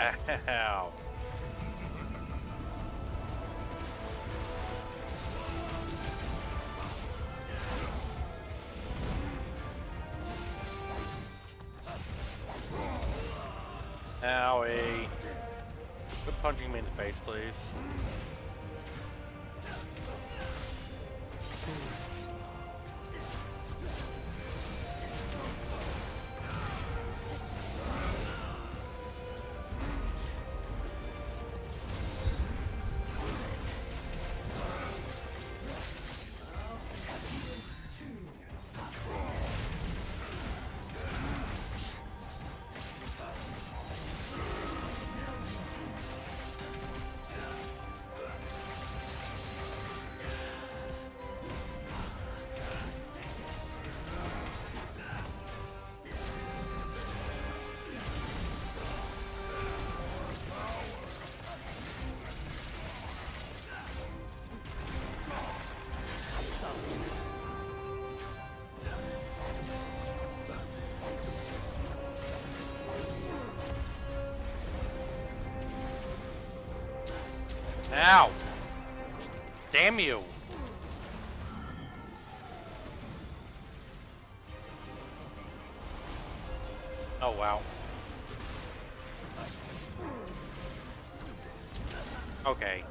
Ow. Owie. Quit punching me in the face, please. Ow! Damn you! Oh wow. Okay.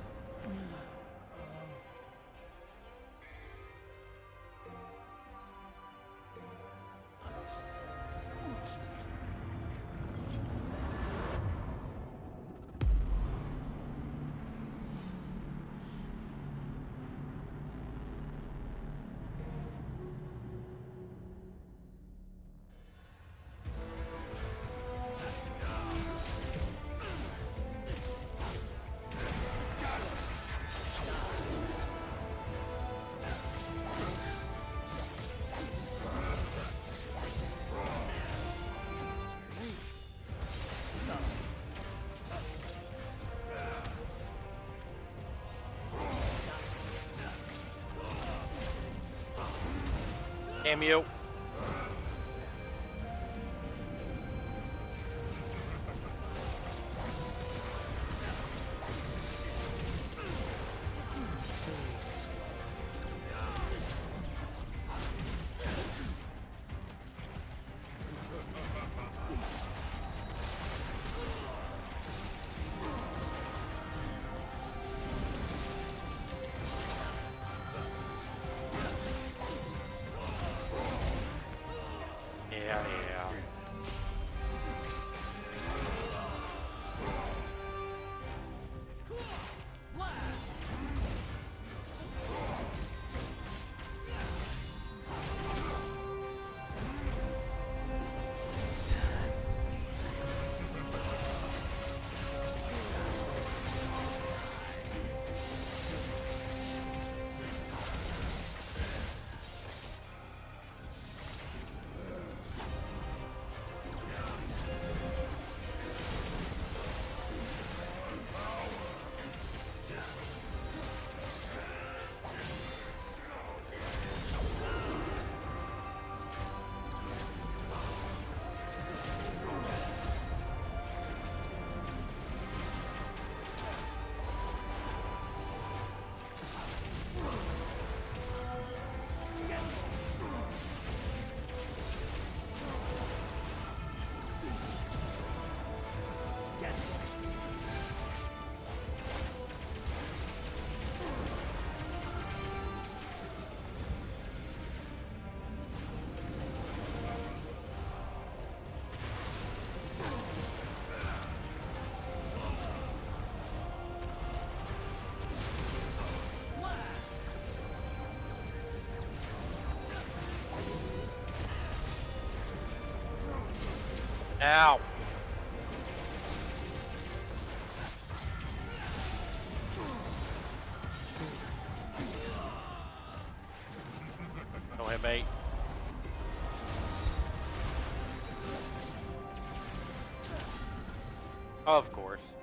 Damn you. Yeah. Ow. Don't hit me. Of course.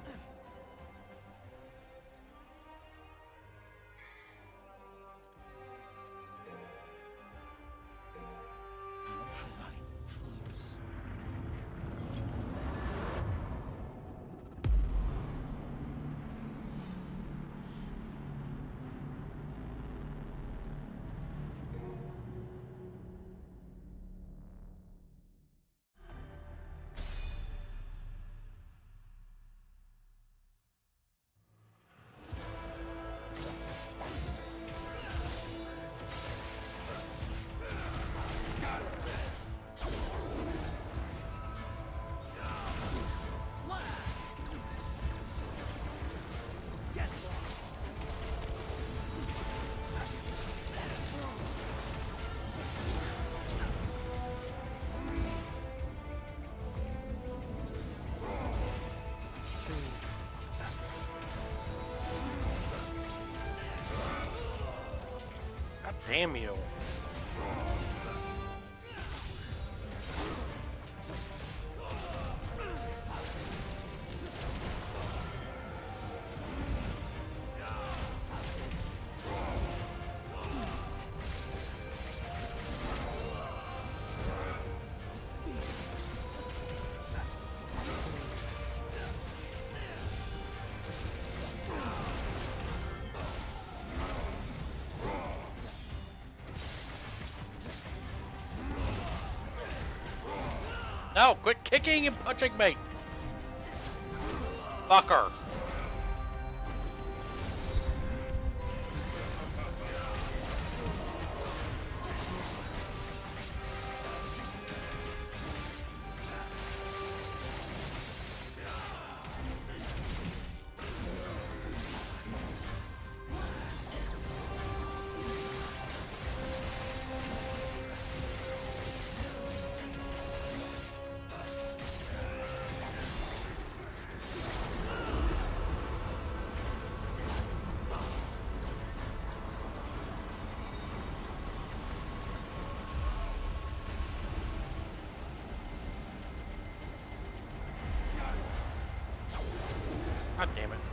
Damn you. No, quit kicking and punching me! Fucker. God damn it.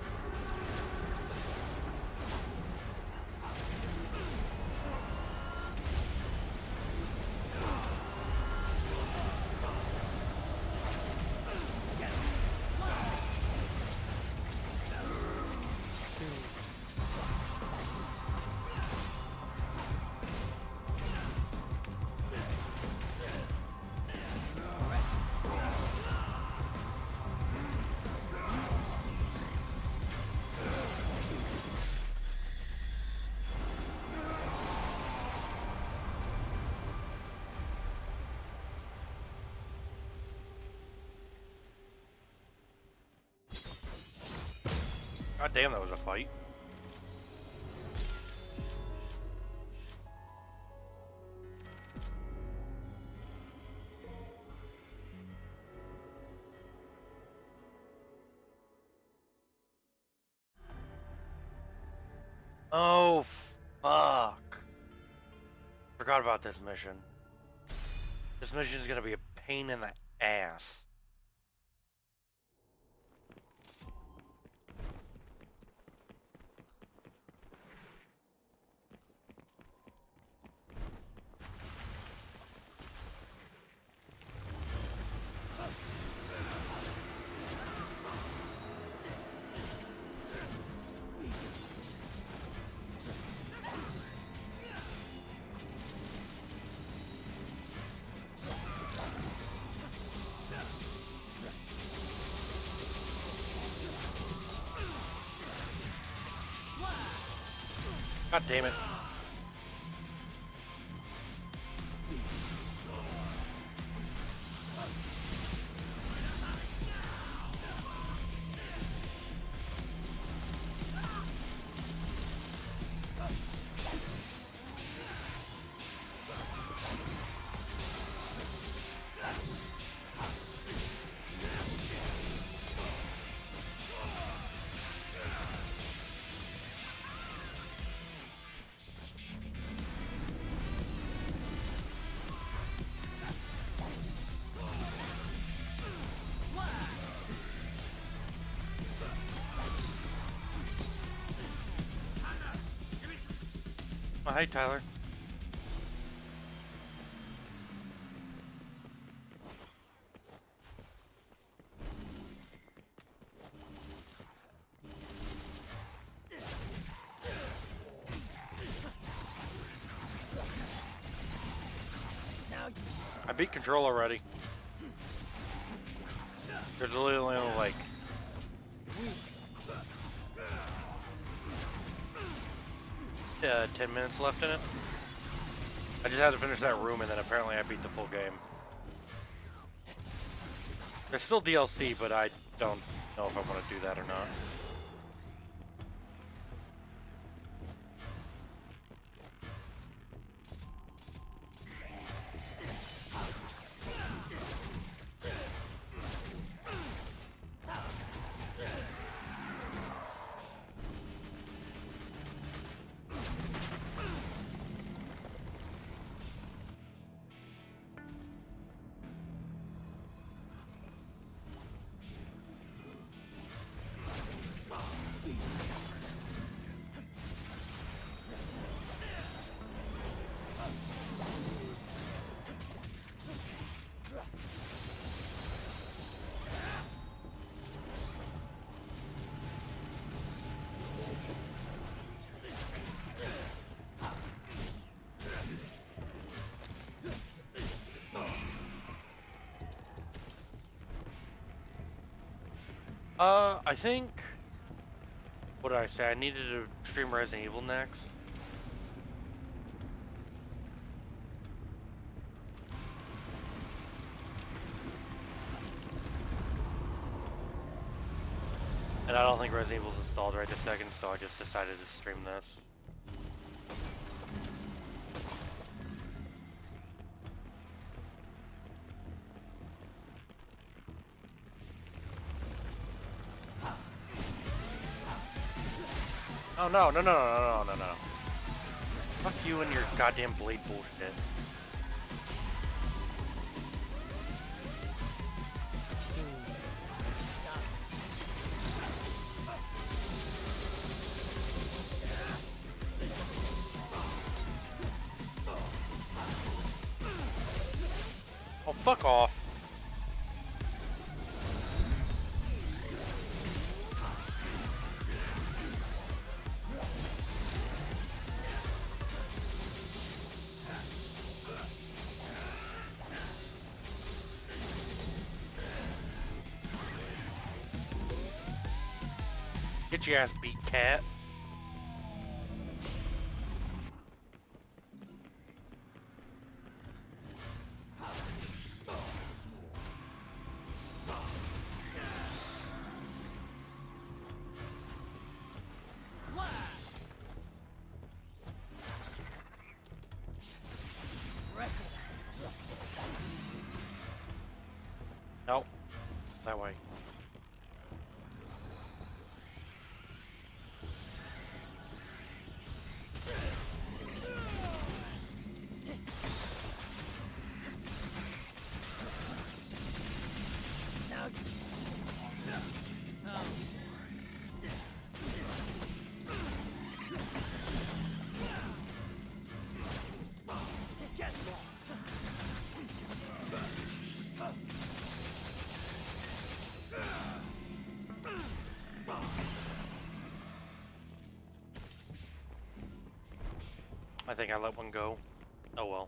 God damn, that was a fight. Oh, fuck. Forgot about this mission. This mission is gonna be a pain in the ass. God damn it. Oh, hey, Tyler. I beat Control already. There's literally only like 10 minutes left in it. I just had to finish that room and then apparently I beat the full game. There's still DLC, but I don't know if I want to do that or not. I think... What did I say? I needed to stream Resident Evil next. And I don't think Resident Evil's installed right this second, so I just decided to stream this. Oh no, no, no, no, no, no, no. Fuck you and your goddamn blade bullshit. Oh, fuck off. Get your ass beat, cat. Nope. That way. I think I let one go. Oh well.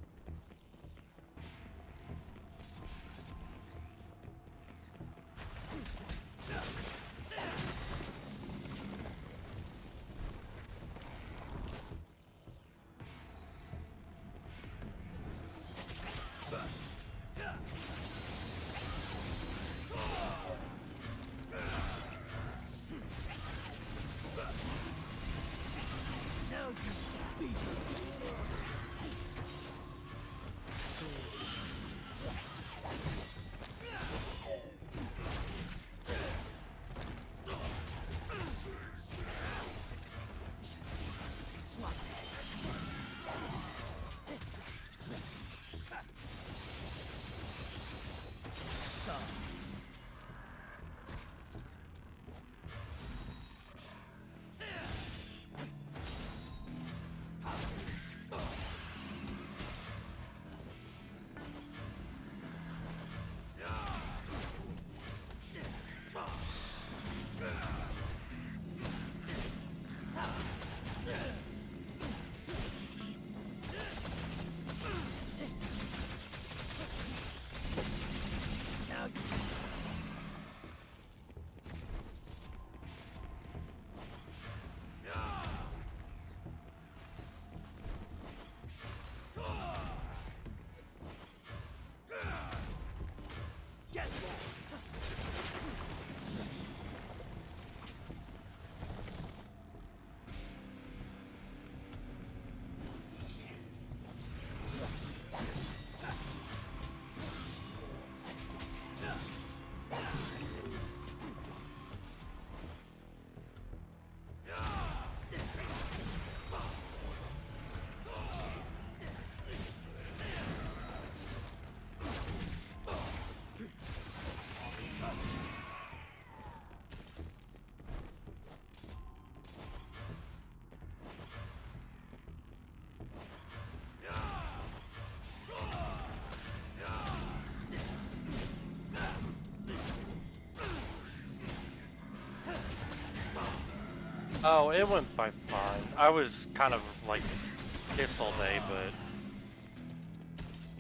Oh, it went by fine. I was kind of like pissed all day, but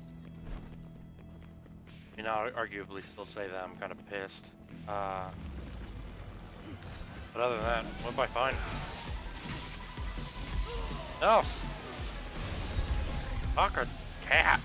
you know, arguably still say that I'm kind of pissed. But other than that, went by fine. Oh, fuck a cat.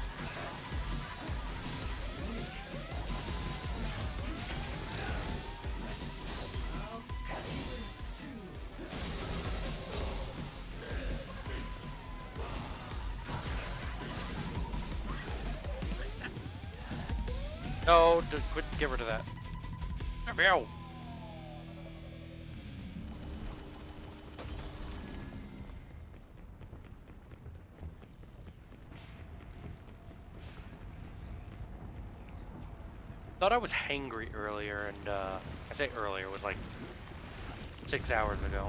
No, quit, get rid of that. Vergil. Thought I was hangry earlier, and I say earlier, it was like 6 hours ago.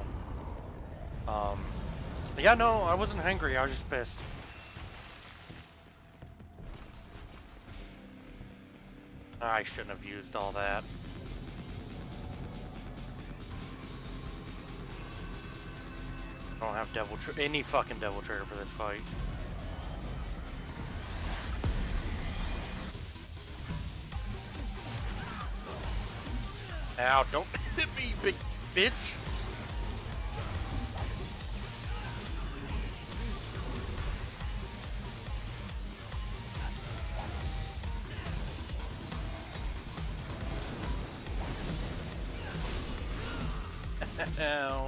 Yeah, no, I wasn't hangry, I was just pissed. I shouldn't have used all that. I don't have any fucking devil trigger for this fight. Ow, don't hit me, big bitch! Ow.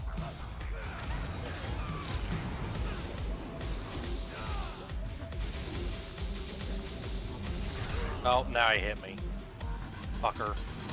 Oh, now he hit me. Fucker.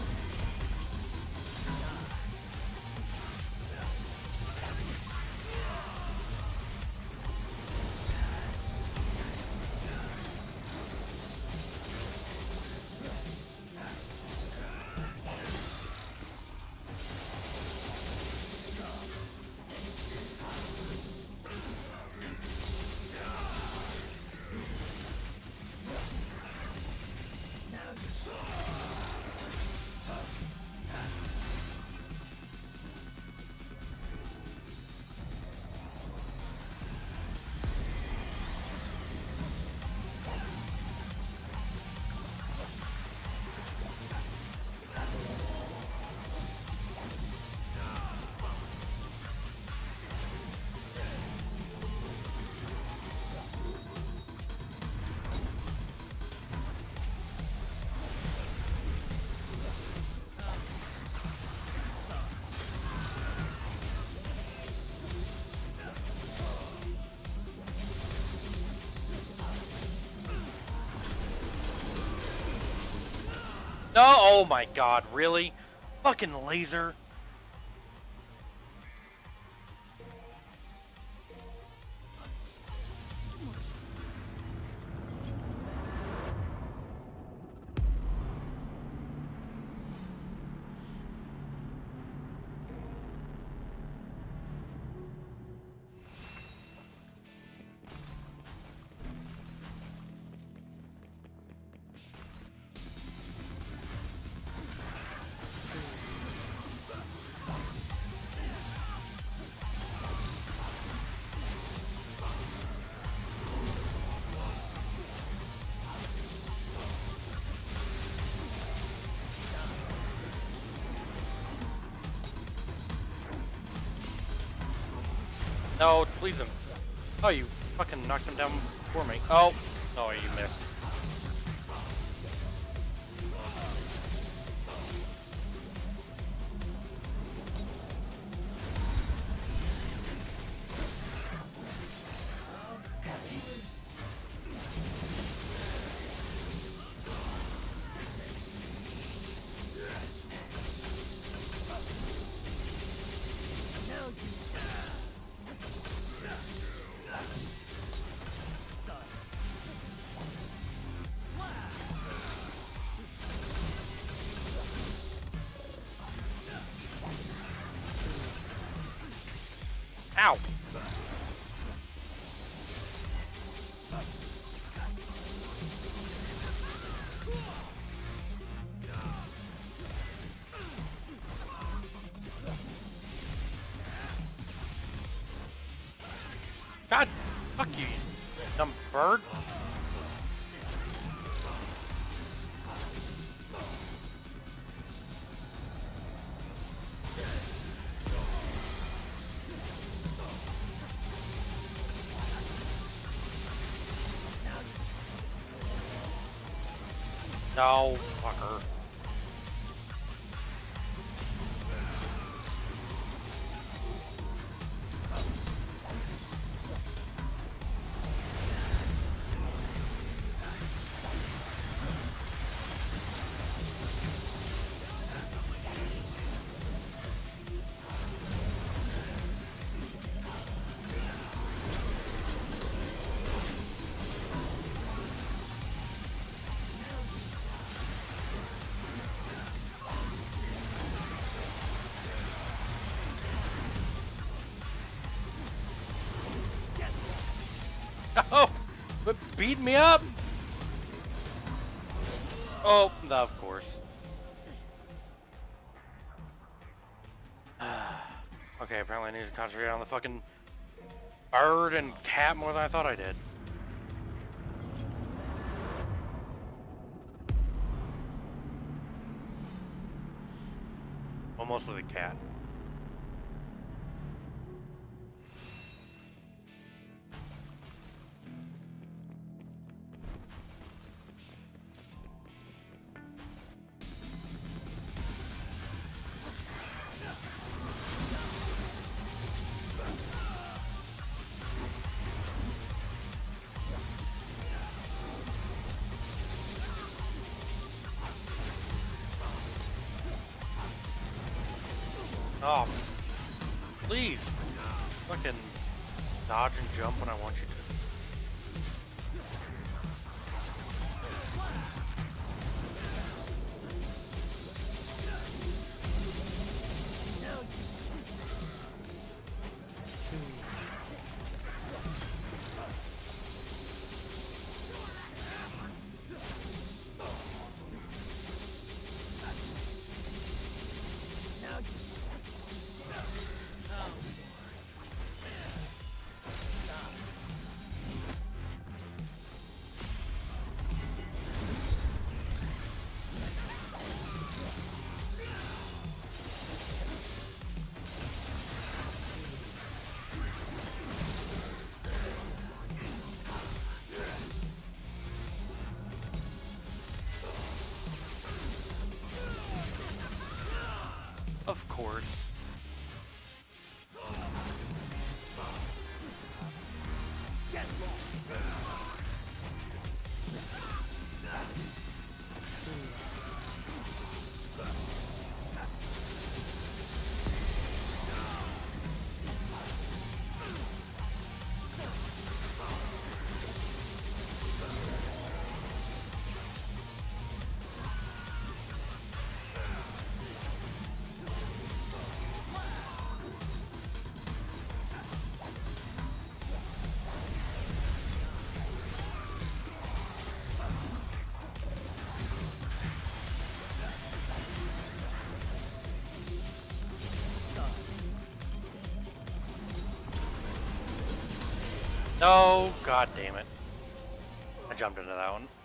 No, oh my god, really? Fucking laser. No, please him. Oh, you fucking knocked him down for me. Oh, oh, you missed. Ow! God, fuck you, you dumb bird. No, fucker. Oh, but beat me up. Oh, no, of course. Okay, apparently I need to concentrate on the fucking bird and cat more than I thought I did. Well, mostly the cat. Oh, please. Fucking dodge and jump when I want you to. Of course. No, god damn it. I jumped into that one.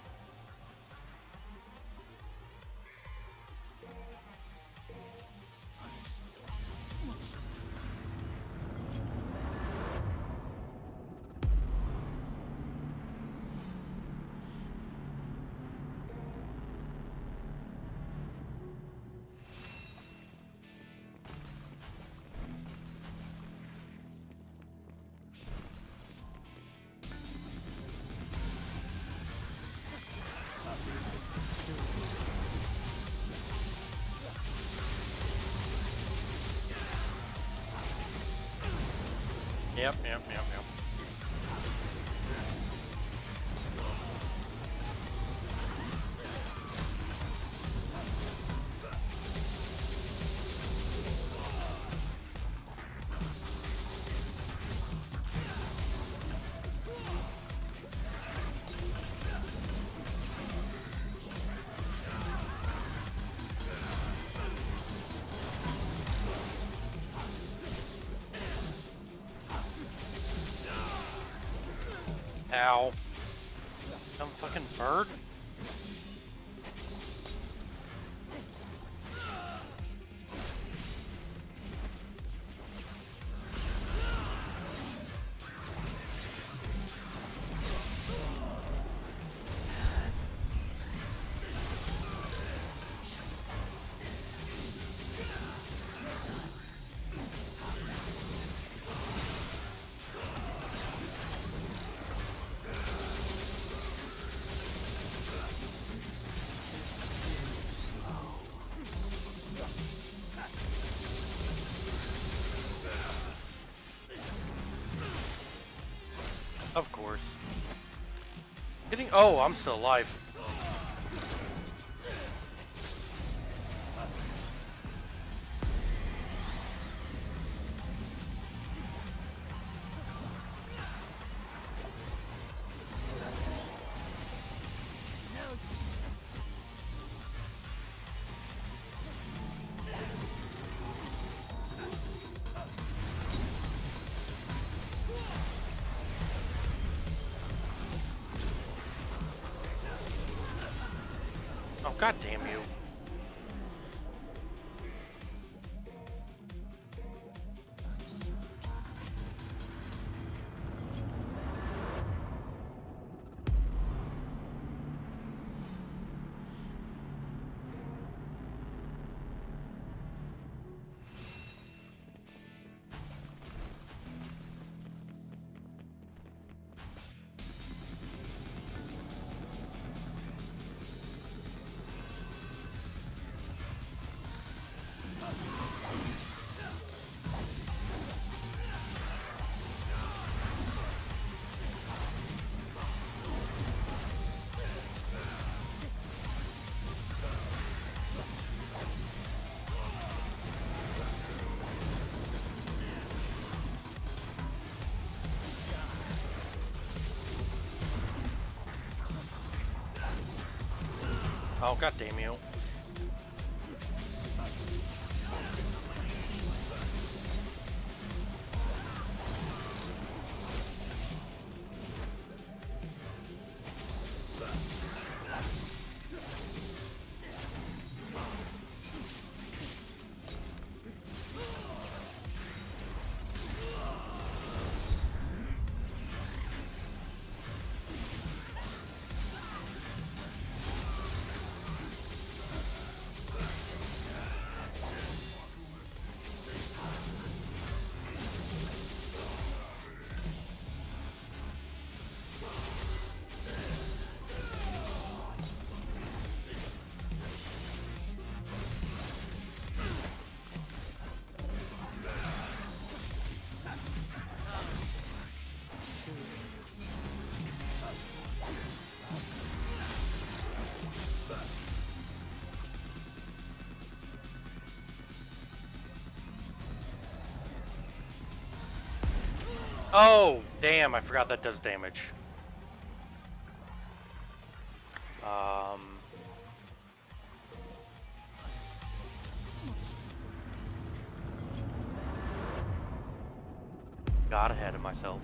Yep. Ow. Some fucking bird? Of course. Getting. Oh, I'm still alive. Oh, god damn you. Oh, god damn you. Oh, damn, I forgot that does damage. Got ahead of myself.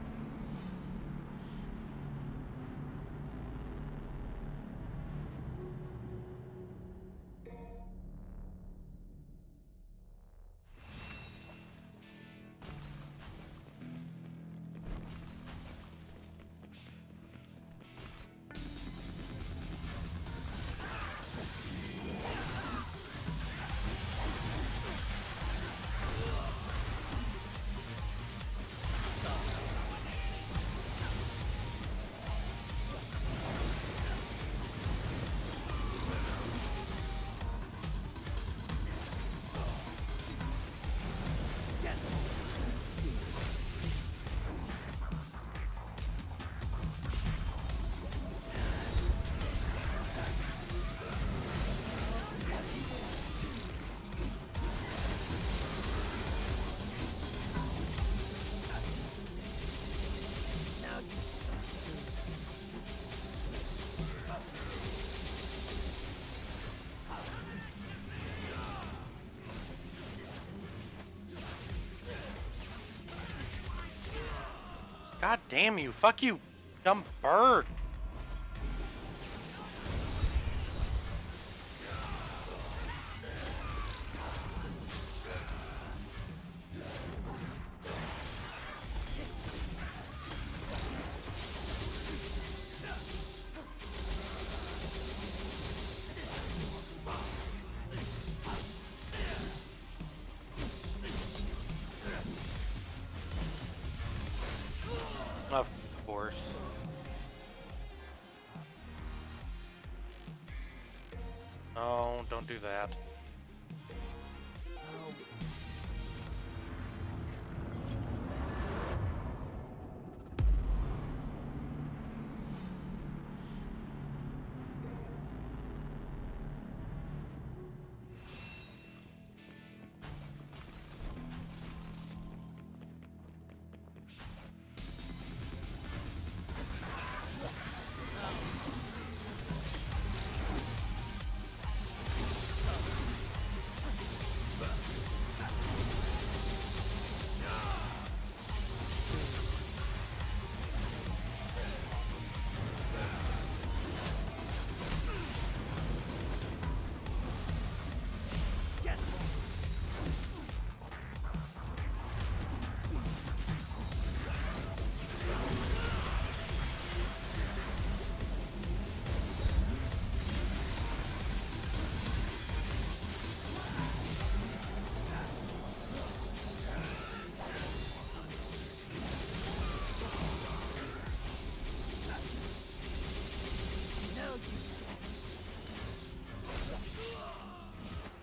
God damn you. Fuck you, dumb bird. Of course. No, don't do that.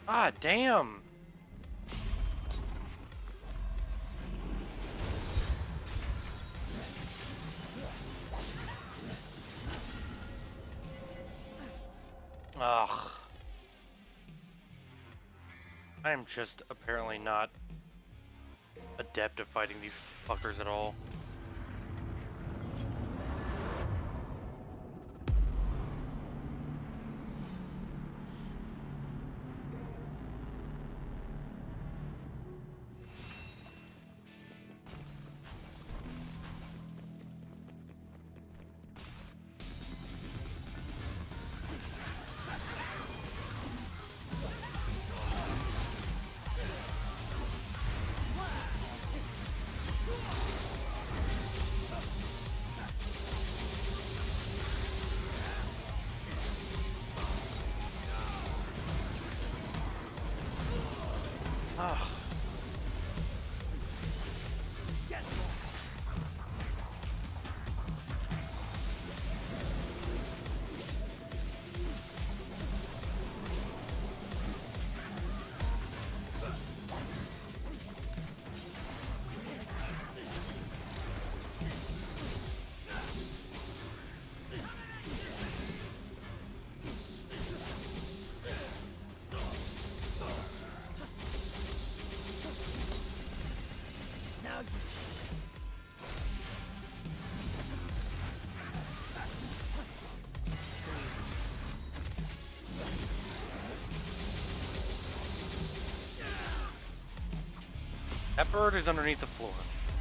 Ah, damn. Ugh. I am just apparently not adept at fighting these fuckers at all. Ugh. That bird is underneath the floor.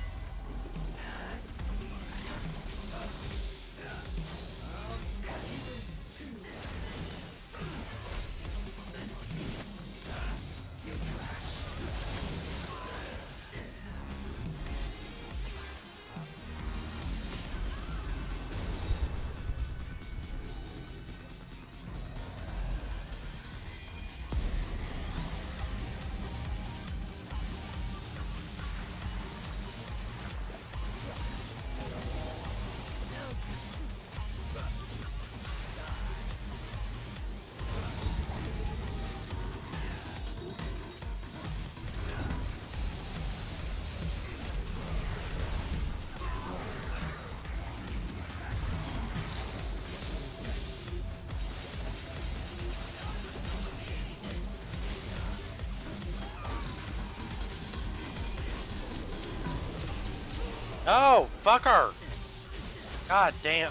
No, fucker! God damn.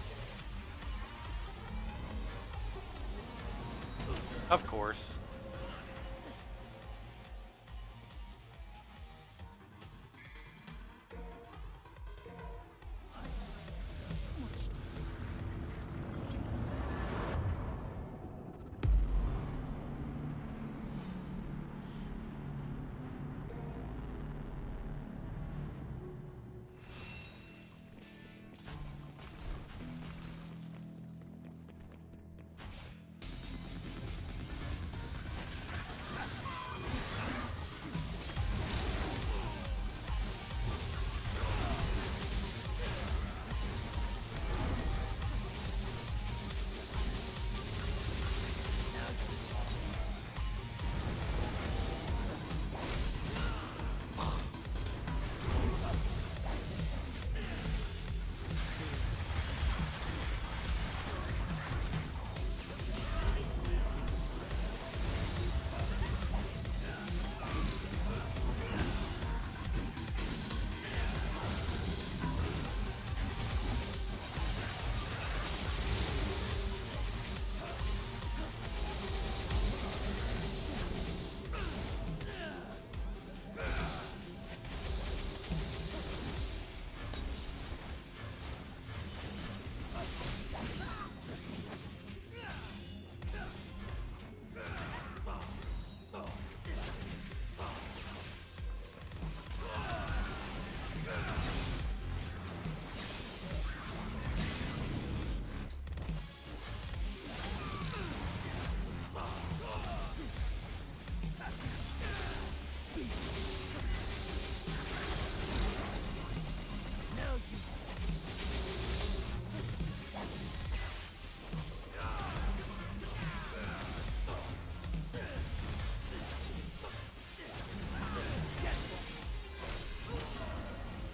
Of course.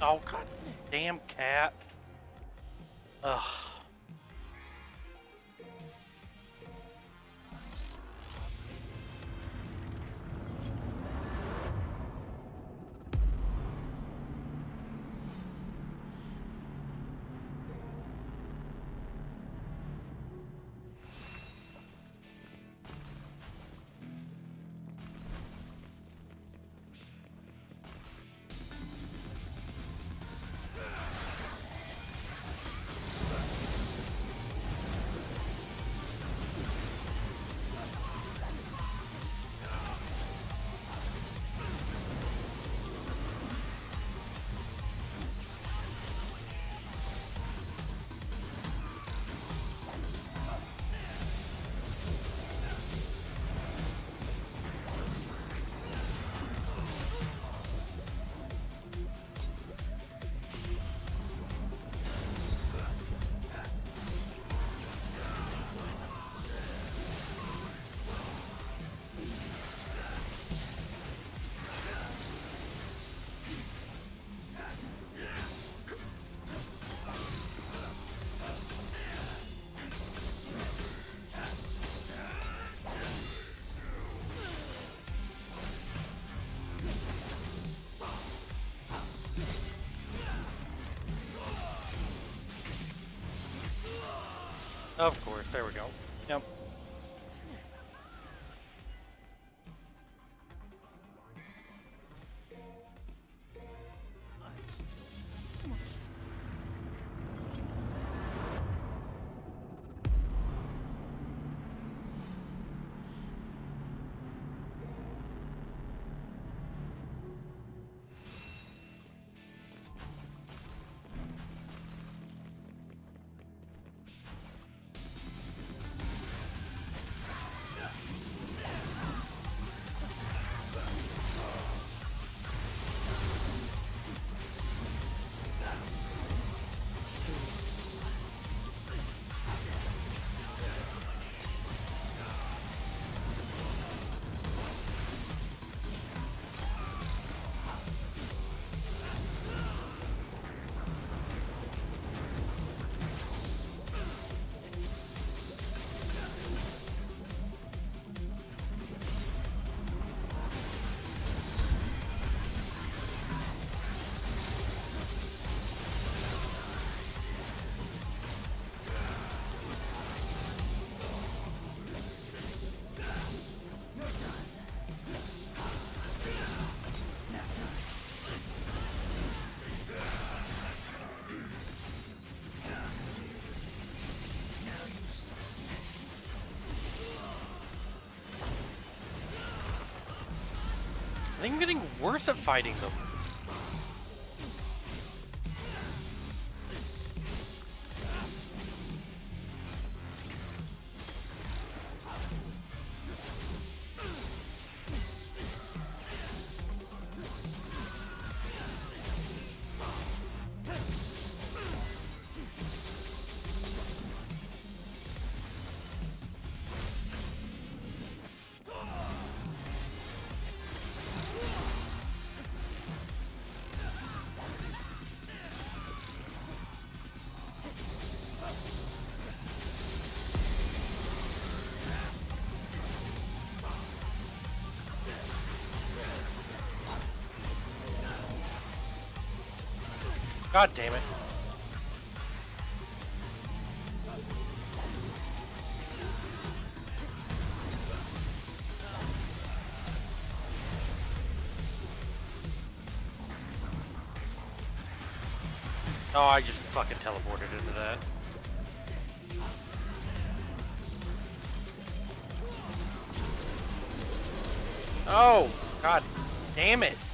Oh, god damn cat. Ugh. Of course, there we go. Yep. I think I'm getting worse at fighting them. God damn it. Oh, I just fucking teleported into that. Oh, god damn it.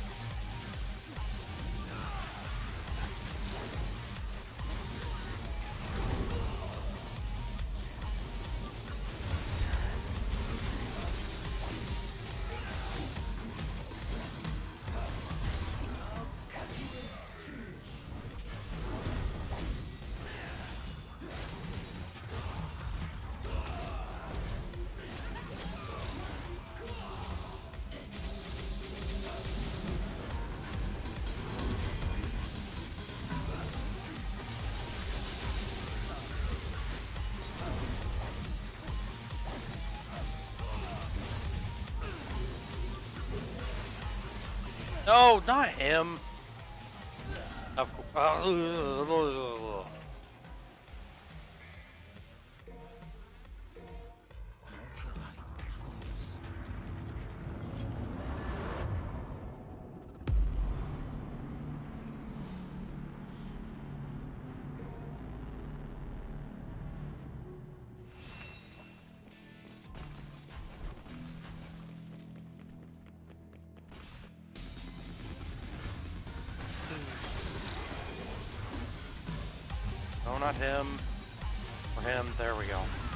No, not him. Of course. No, not him. Or him. There we go.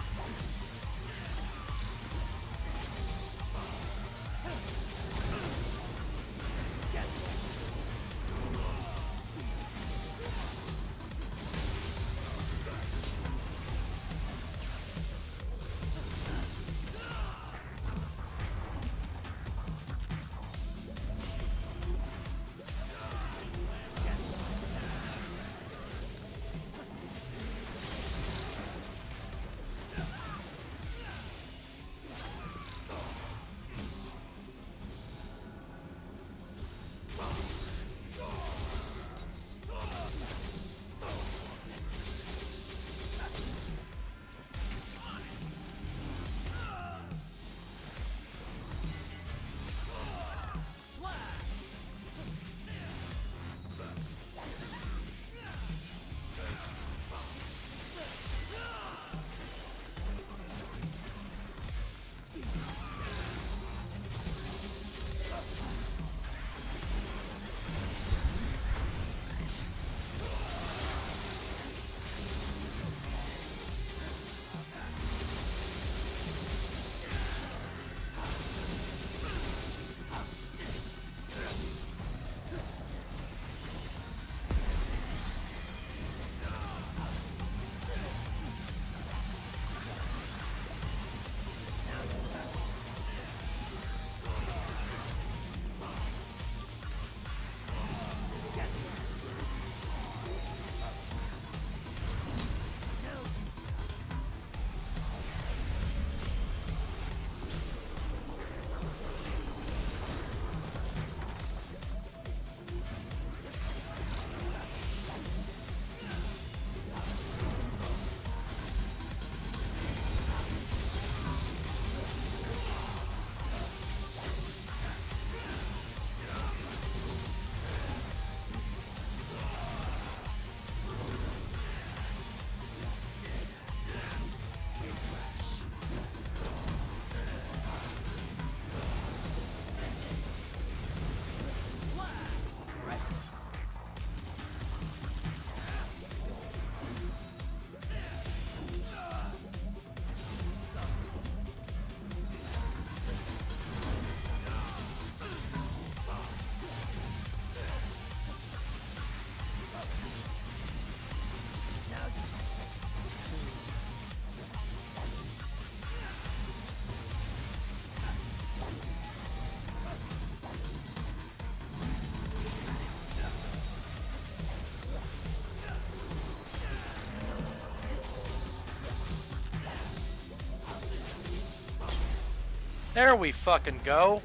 There we fucking go.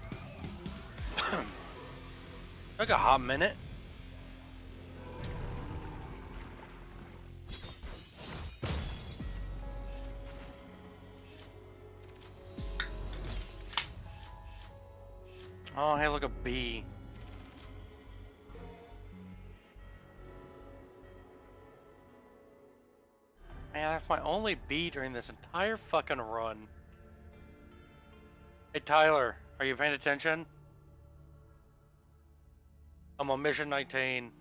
Took a hot minute. Oh, hey, look, a bee. Man, that's my only bee during this entire fucking run. Hey, Tyler, are you paying attention? I'm on mission 19.